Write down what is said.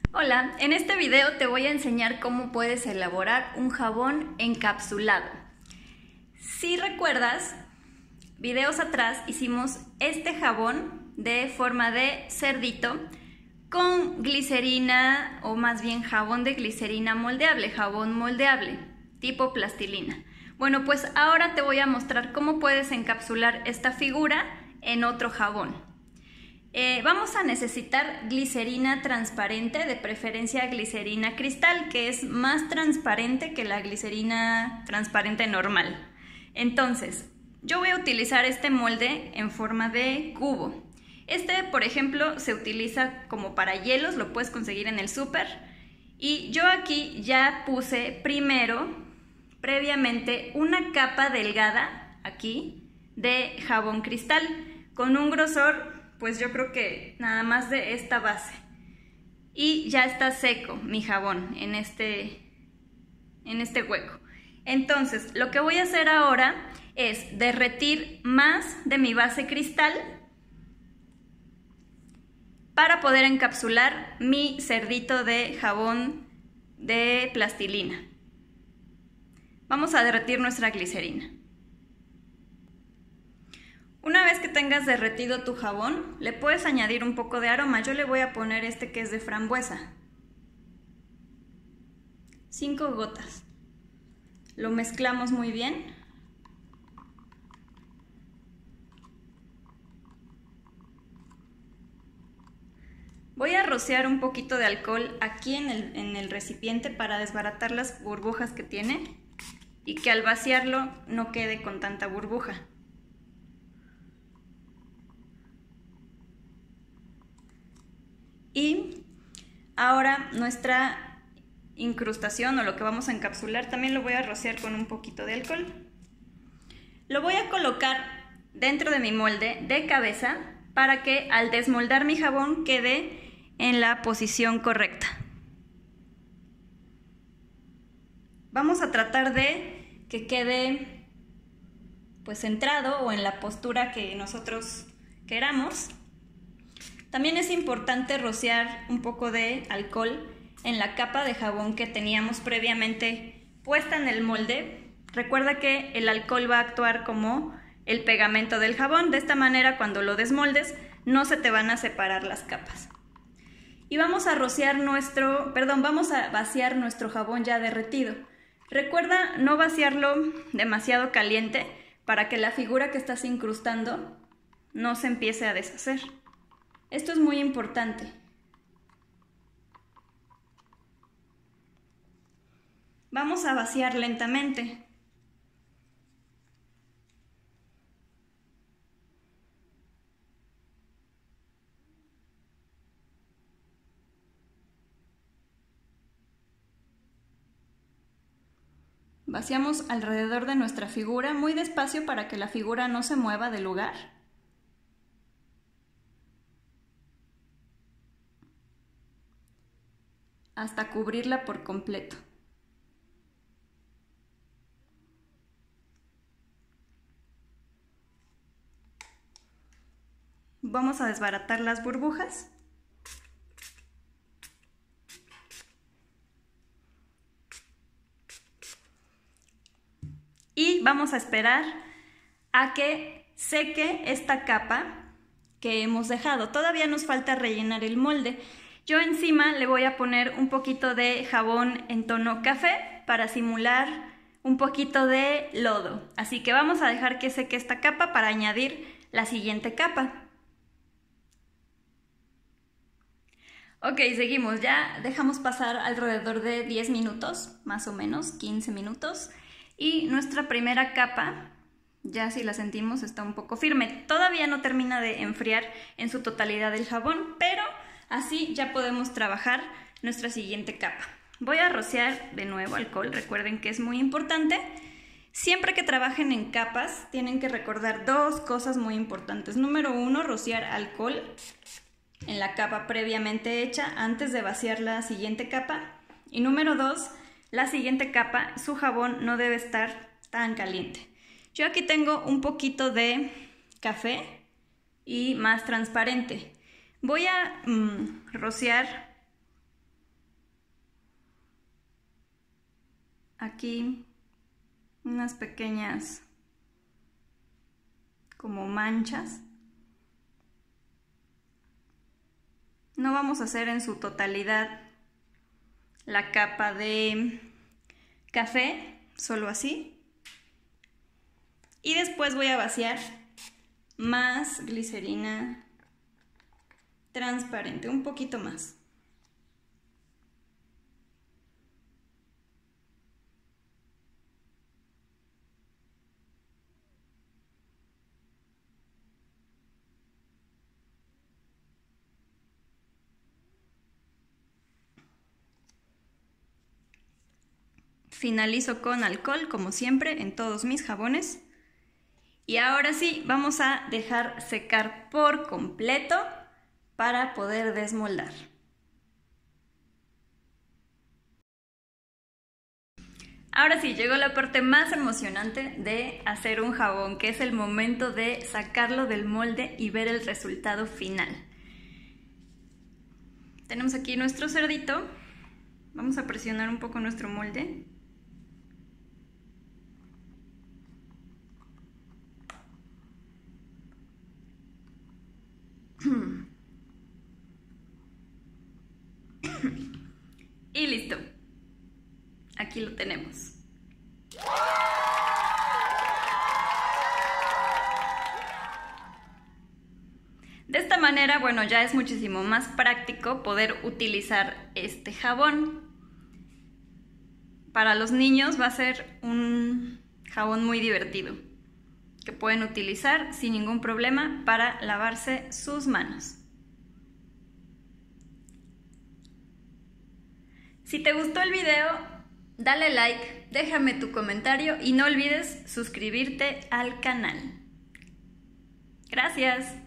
Hola, en este video te voy a enseñar cómo puedes elaborar un jabón encapsulado. Si recuerdas, videos atrás hicimos este jabón de forma de cerdito con glicerina, o más bien jabón de glicerina moldeable, jabón moldeable, tipo plastilina. Bueno, pues ahora te voy a mostrar cómo puedes encapsular esta figura en otro jabón. Vamos a necesitar glicerina transparente, de preferencia glicerina cristal, que es más transparente que la glicerina transparente normal. Entonces, yo voy a utilizar este molde en forma de cubo. Este, por ejemplo, se utiliza como para hielos, lo puedes conseguir en el súper. Y yo aquí ya puse previamente, una capa delgada, aquí, de jabón cristal, con un grosor, pues yo creo que nada más de esta base. Y ya está seco mi jabón en este hueco. Entonces, lo que voy a hacer ahora es derretir más de mi base cristal para poder encapsular mi cerdito de jabón de plastilina. Vamos a derretir nuestra glicerina. Una vez que tengas derretido tu jabón, le puedes añadir un poco de aroma. Yo le voy a poner este que es de frambuesa. 5 gotas. Lo mezclamos muy bien. Voy a rociar un poquito de alcohol aquí en el recipiente para desbaratar las burbujas que tiene y que al vaciarlo no quede con tanta burbuja. Y ahora nuestra incrustación, o lo que vamos a encapsular, también lo voy a rociar con un poquito de alcohol. Lo voy a colocar dentro de mi molde de cabeza para que al desmoldar mi jabón quede en la posición correcta. Vamos a tratar de que quede pues centrado o en la postura que nosotros queramos. También es importante rociar un poco de alcohol en la capa de jabón que teníamos previamente puesta en el molde. Recuerda que el alcohol va a actuar como el pegamento del jabón. De esta manera, cuando lo desmoldes, no se te van a separar las capas. Y vamos a vaciar nuestro jabón ya derretido. Recuerda no vaciarlo demasiado caliente para que la figura que estás incrustando no se empiece a deshacer. Esto es muy importante. Vamos a vaciar lentamente. Vaciamos alrededor de nuestra figura muy despacio para que la figura no se mueva del lugar. Hasta cubrirla por completo. Vamos a desbaratar las burbujas. Y vamos a esperar a que seque esta capa que hemos dejado. Todavía nos falta rellenar el molde. Yo encima le voy a poner un poquito de jabón en tono café para simular un poquito de lodo. Así que vamos a dejar que seque esta capa para añadir la siguiente capa. Ok, seguimos. Ya dejamos pasar alrededor de 10 minutos, más o menos, 15 minutos. Y nuestra primera capa, ya si la sentimos, está un poco firme. Todavía no termina de enfriar en su totalidad el jabón, pero así ya podemos trabajar nuestra siguiente capa. Voy a rociar de nuevo alcohol, recuerden que es muy importante. Siempre que trabajen en capas, tienen que recordar dos cosas muy importantes. Número 1, rociar alcohol en la capa previamente hecha antes de vaciar la siguiente capa. Y número 2, la siguiente capa, su jabón no debe estar tan caliente. Yo aquí tengo un poquito de café y más transparente. Voy a rociar aquí unas pequeñas como manchas. No vamos a hacer en su totalidad la capa de café, solo así. Y después voy a vaciar más glicerina transparente, un poquito más. Finalizo con alcohol, como siempre, en todos mis jabones. Y ahora sí, vamos a dejar secar por completo para poder desmoldar. Ahora sí, llegó la parte más emocionante de hacer un jabón, que es el momento de sacarlo del molde y ver el resultado final. Tenemos aquí nuestro cerdito. Vamos a presionar un poco nuestro molde. Y listo. Aquí lo tenemos. De esta manera, bueno, ya es muchísimo más práctico poder utilizar este jabón. Para los niños va a ser un jabón muy divertido, que pueden utilizar sin ningún problema para lavarse sus manos. Si te gustó el video, dale like, déjame tu comentario y no olvides suscribirte al canal. Gracias.